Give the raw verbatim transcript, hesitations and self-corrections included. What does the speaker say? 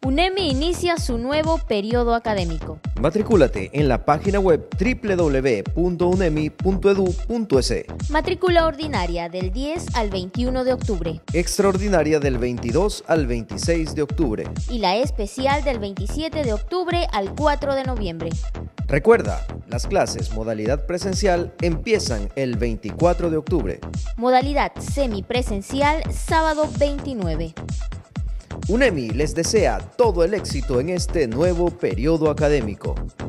UNEMI inicia su nuevo periodo académico. Matricúlate en la página web doble u doble u doble u punto unemi punto edu punto e c. Matrícula ordinaria del diez al veintiuno de octubre. Extraordinaria del veintidós al veintiséis de octubre. Y la especial del veintisiete de octubre al cuatro de noviembre. Recuerda, las clases modalidad presencial empiezan el veinticuatro de octubre. Modalidad semipresencial sábado veintinueve. UNEMI les desea todo el éxito en este nuevo periodo académico.